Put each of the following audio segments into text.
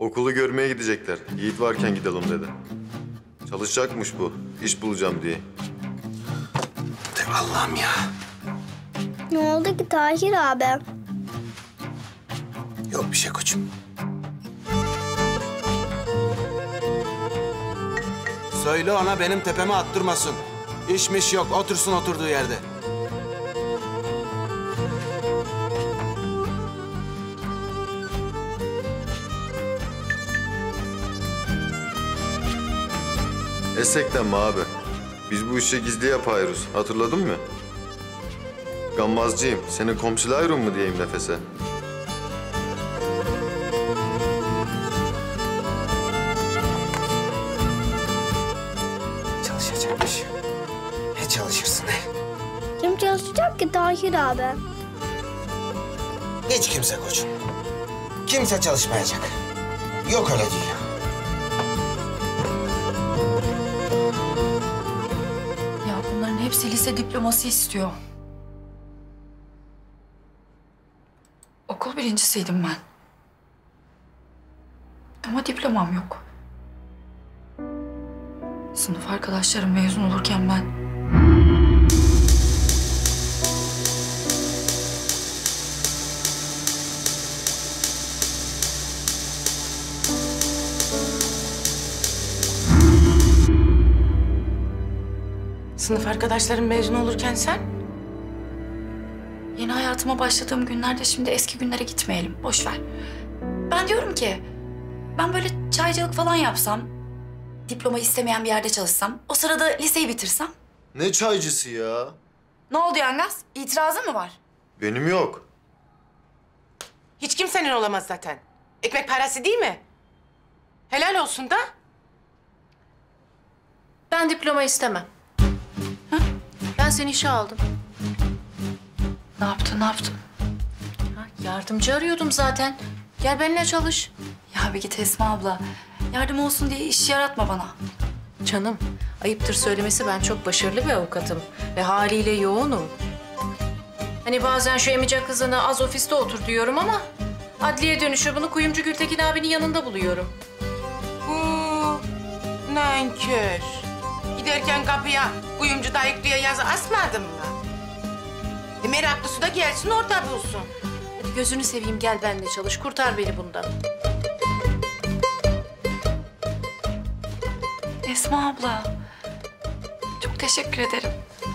Okulu görmeye gidecekler. Yiğit varken gidelim dedi. Çalışacakmış bu. İş bulacağım diye. De Allah'ım ya. Ne oldu ki Tahir abi? Yok bir şey koçum. Söyle ona benim tepeme attırmasın. İşmiş yok, otursun oturduğu yerde. Esekten mi abi? Biz bu işi gizli yapıyoruz. Hatırladın mı? Gammazcıyım. Senin komşulayırım mı diyeyim Nefes'e? Çalışacakmış. Ne çalışırsın he? Kim çalışacak ki Tahir abi? Hiç kimse koçum. Kimse çalışmayacak. Yok öyle dünya. Ya bunların hepsi lise diploması istiyor. Okul birincisiydim ben. Ama diplomam yok. Sınıf arkadaşlarım mezun olurken ben... Sınıf arkadaşların mezun olurken sen? Yeni hayatıma başladığım günlerde şimdi eski günlere gitmeyelim. Boş ver. Ben diyorum ki ben böyle çaycılık falan yapsam, diploma istemeyen bir yerde çalışsam, o sırada liseyi bitirsem. Ne çaycısı ya? Ne oldu Yangaz? İtirazın mı var? Benim yok. Hiç kimsenin olamaz zaten. Ekmek parası değil mi? Helal olsun da. Ben diploma istemem. Ben seni işe aldım. Ne yaptın, ne yaptın? Ha, yardımcı arıyordum zaten. Gel benimle çalış. Ya bir git Esma abla. Yardım olsun diye iş yaratma bana. Canım, ayıptır söylemesi ben çok başarılı bir avukatım. Ve haliyle yoğunum. Hani bazen şu emice kızına az ofiste otur diyorum ama... adliye dönüşü bunu Kuyumcu Gültekin abinin yanında buluyorum. Nankör. Giderken kapıya kuyumcu dayıklıya yazı asmadın mı? Meraklısı da gelsin orada bulsun. Hadi gözünü seveyim gel benimle çalış. Kurtar beni bundan. Esma abla. Çok teşekkür ederim.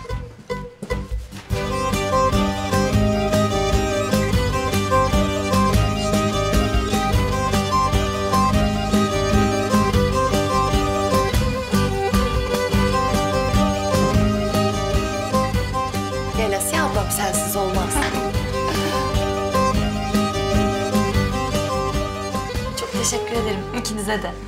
Gel Asiye ablam sensiz olmaz. Çok teşekkür ederim ikinize de.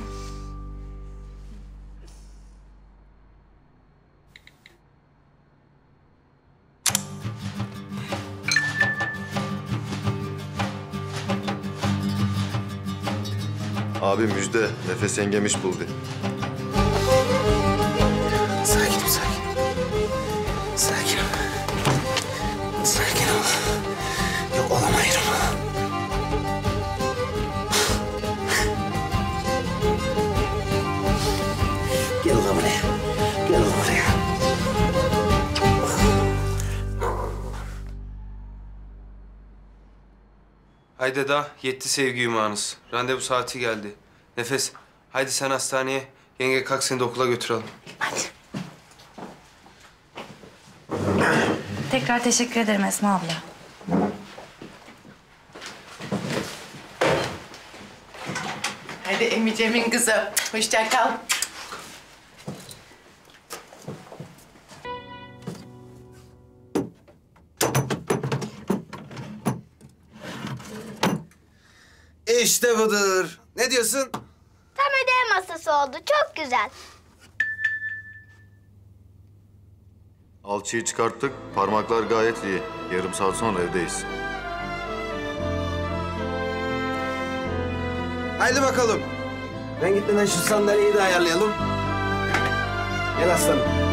Abi müjde. Nefes yengem iş buldu. Sakinim, sakin. Sakin ol. Sakin ol. Yok olamayırım. Gel ulan buraya. Gel ulan buraya. Haydi da yetti sevgi yumağınız. Randevu saati geldi. Nefes, haydi sen hastaneye. Yenge kalk seni de okula götürelim. Tekrar teşekkür ederim Esma abla. Hadi Emice'min kızı. Hoşça kal. İşte budur. Ne diyorsun? Tam ödev masası oldu. Çok güzel. Alçıyı çıkarttık. Parmaklar gayet iyi. Yarım saat sonra evdeyiz. Haydi bakalım. Ben gitmeden şu sandalyeyi de ayarlayalım. Gel aslanım.